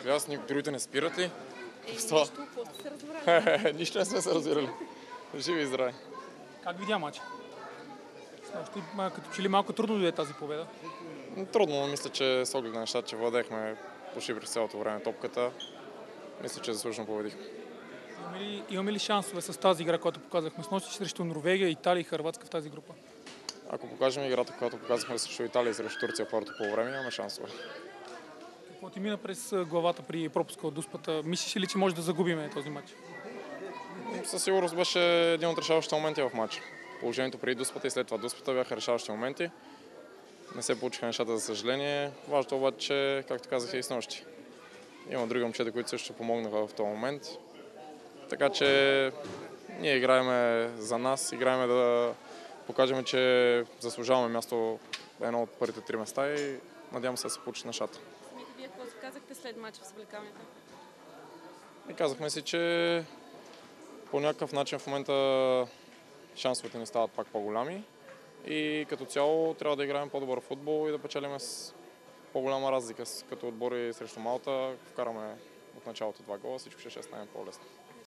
Аз другите не спират ли? Нищо, какво сте се разбрали? Нищо не сме се разбирали. Живи и здрави. Как видя матча? Като че ли малко трудно дойде тази победа? Трудно, но мисля, че с оглед на нещата, че владеехме почти през цялото време топката, мисля, че заслужено победихме. Имаме ли шансове с тази игра, която показахме с нощи срещу Норвегия, Италия и Хърватска в тази група? Ако покажем играта, която показахме срещу Италия и срещу Турция първото по време, имаме шансове. Какво ти мина през главата при пропуска от Дуспата? Мислиш ли, че може да загубим този матч? Със сигурност беше един от решаващите моменти в матча. Положението преди Дуспата и след това Дуспата бяха решаващи моменти. Не се получиха нещата, за съжаление. Важното обаче, както казах и снощи. Има други момчета, които също помогнаха в този момент. Така че ние играеме за нас, играеме да покажем, че заслужаваме място едно от първите 3 места и надявам се да се получи нещата. Самите вие какво си казахте след мача в свлекалнята? И казахме си, че по някакъв начин в момента шансовете ни стават пак по-голями и като цяло трябва да играем по-добър футбол и да печелим с по-голяма разлика. Като отбори срещу Малта вкараме от началото 2 гола, всичко ще стане по-лесно.